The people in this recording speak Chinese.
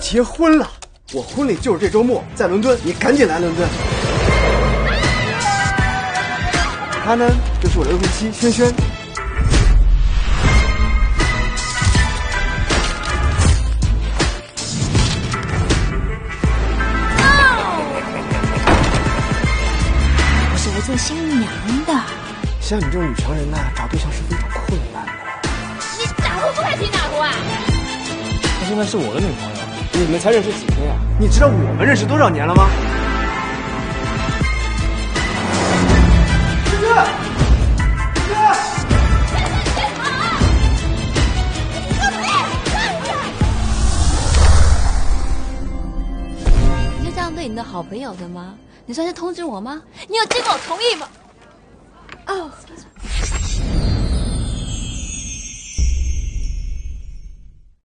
结婚了，我婚礼就是这周末，在伦敦，你赶紧来伦敦。她呢，就是我的未婚妻萱萱。 我是来做新娘的。 像你这种女强人呐，找对象是非常困难的。 你打呼不开心打呼啊？ 她现在是我的女朋友，你们才认识几天呀？你知道我们认识多少年了吗？ 你就这样对你的好朋友的吗？你算是通知我吗？你有经过我同意吗？